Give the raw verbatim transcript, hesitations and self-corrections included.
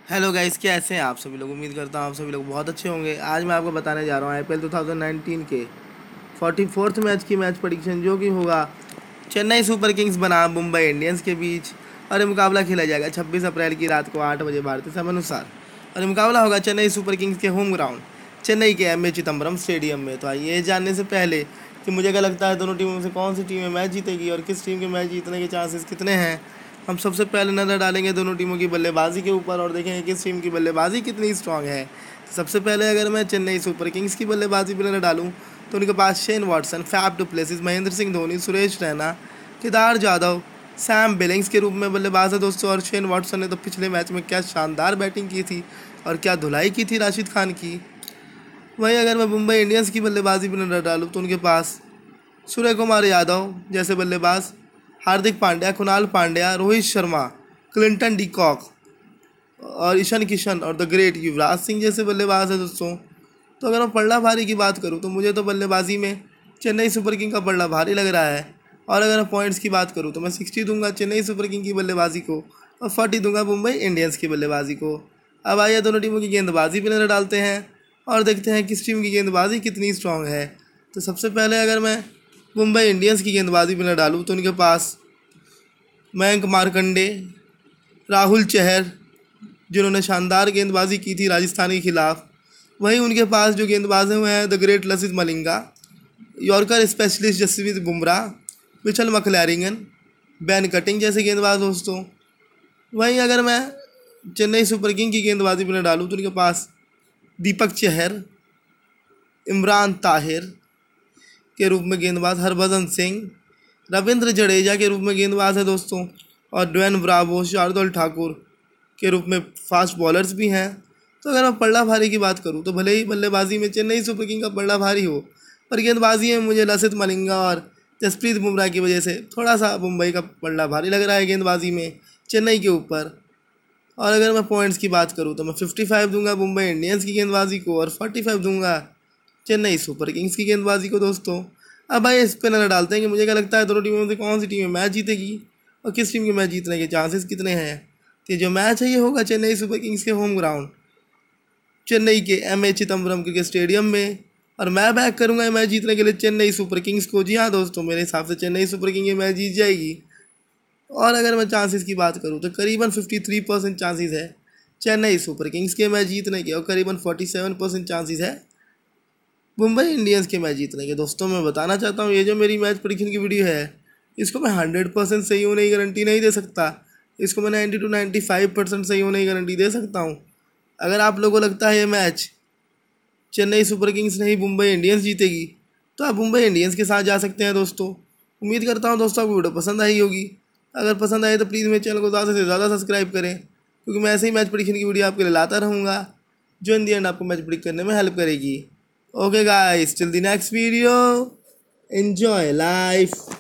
Hello guys, कैसे हैं आप सभी लोग। उम्मीद करता हूँ आप सभी लोग बहुत अच्छे होंगे। आज मैं आपको बताने जा रहा हूँ आईपीएल दो हज़ार उन्नीस के फोर्टी फोर्थ मैच की मैच प्रेडिक्शन, जो कि होगा चेन्नई सुपर किंग्स बनाम मुंबई इंडियंस के बीच। और ये मुकाबला खेला जाएगा छब्बीस अप्रैल की रात को आठ बजे भारतीय समय अनुसार। और ये मुकाबला होगा चेन्नई सुपर किंग्स के होम ग्राउंड चेन्नई के एम ए चिदम्बरम स्टेडियम में। तो आइए ये जानने से पहले कि मुझे क्या लगता है दोनों टीमों में से कौन सी टीम मैच जीतेगी और किस टीम के मैच जीतने के चांसेस कितने हैं, हम सबसे पहले नज़र डालेंगे दोनों टीमों की बल्लेबाजी के ऊपर और देखेंगे किस टीम की बल्लेबाजी कितनी स्ट्रांग है। सबसे पहले अगर मैं चेन्नई सुपर किंग्स की बल्लेबाजी पर नज़र डालूँ तो उनके पास Shane Watson, Faf du Plessis, Mahendra Singh Dhoni, Suresh Raina, Kedar Jadhav, Sam Billings के रूप में बल्लेबाज है दोस्तों। और शेन वॉटसन ने तो पिछले मैच में क्या शानदार बैटिंग की थी और क्या धुलाई की थी राशिद खान की। वहीं अगर मैं मुंबई इंडियंस की बल्लेबाजी पर नजर डालूँ तो उनके पास सूर्य कुमार यादव जैसे बल्लेबाज, हार्दिक पांड्या, कुणाल पांड्या, रोहित शर्मा, क्लिंटन डिकॉक और ईशान किशन और द ग्रेट युवराज सिंह जैसे बल्लेबाज है दोस्तों। तो अगर मैं पलड़ा भारी की बात करूं तो मुझे तो बल्लेबाजी में चेन्नई सुपर किंग का पलड़ा भारी लग रहा है। और अगर मैं पॉइंट्स की बात करूं तो मैं सिक्सटी दूंगा चेन्नई सुपर किंग की बल्लेबाजी को और फोर्टी दूंगा मुंबई इंडियंस की बल्लेबाजी को। अब आइए दोनों टीमों की गेंदबाजी पर नजर डालते हैं और देखते हैं किस टीम की गेंदबाजी कितनी स्ट्रांग है। तो सबसे पहले अगर मैं मुंबई इंडियंस की गेंदबाजी पर नजर डालूँ तो उनके पास मयंक मार्कंडे, राहुल चहर जिन्होंने शानदार गेंदबाजी की थी राजस्थान के खिलाफ। वहीं उनके पास जो गेंदबाज हैं वो हैं the great Lasith Malinga, yorker specialist Jasprit Bumrah, Mitchell McClenaghan, Ben Cutting जैसे गेंदबाज दोस्तों। वहीं अगर मैं चेन्नई सुपर किंग की गेंदबाजी पर डालूँ तो उनके पास दीपक चहर, इमरान ताहिर के रूप में गेंदबाज, हरभजन सिंह, रविंद्र जडेजा के रूप में गेंदबाज है दोस्तों, और ड्वेन ब्रावो, शार्दुल ठाकुर के रूप में फास्ट बॉलर्स भी हैं। तो अगर मैं पलड़ा भारी की बात करूं तो भले ही बल्लेबाजी में चेन्नई सुपर किंग का पलड़ा भारी हो, पर गेंदबाजी में मुझे लसित मलिंगा और जसप्रीत बुमराह की वजह से थोड़ा सा मुंबई का पलड़ा भारी लग रहा है गेंदबाजी में चेन्नई के ऊपर। और अगर मैं पॉइंट्स की बात करूँ तो मैं फिफ्टी फाइव दूंगा मुंबई इंडियंस की गेंदबाजी को और फोर्टी फाइव दूंगा चेन्नई सुपर किंग्स की गेंदबाजी को दोस्तों। अब भाई इस पर नज़र डालते हैं कि मुझे क्या लगता है दोनों टीमों में से कौन सी टीम मैच जीतेगी और किस टीम के मैच जीतने के चांसेस कितने हैं। तो जो मैच है ये होगा चेन्नई सुपर किंग्स के होम ग्राउंड चेन्नई के M A Chidambaram cricket stadium में। और मैं बैक करूंगा ये मैच जीतने के लिए चेन्नई सुपर किंग्स को। जी हाँ दोस्तों, मेरे हिसाब से चेन्नई सुपर किंग ये मैच जीत जाएगी। और अगर मैं चांसेस की बात करूँ तो करीबन फिफ्टी थ्री परसेंट चांसेस है चेन्नई सुपर किंग्स के मैच जीतने के और करीबन फोर्टी सेवन परसेंट चांसेस है मुंबई इंडियंस के मैच जीतने के। दोस्तों मैं बताना चाहता हूँ ये जो मेरी मैच प्रेडिक्शन की वीडियो है इसको मैं हंड्रेड परसेंट सही होने की गारंटी नहीं दे सकता। इसको मैं ninety to ninety five percent सही होने की गारंटी दे सकता हूँ। अगर आप लोगों को लगता है ये मैच चेन्नई सुपर किंग्स नहीं मुंबई इंडियंस जीतेगी तो आप मुंबई इंडियंस के साथ जा सकते हैं दोस्तों। उम्मीद करता हूँ दोस्तों आपको वीडियो पसंद आई होगी। अगर पसंद आए तो प्लीज़ मेरे चैनल को ज़्यादा से ज़्यादा सब्सक्राइब करें, क्योंकि मैं ऐसे ही मैच प्रेडिक्शन की वीडियो आपके लिए लाता रहूँगा जो इन दी एंड आपको मैच प्रेडिक्ट करने में हेल्प करेगी। Okay guys, till the next video, enjoy life.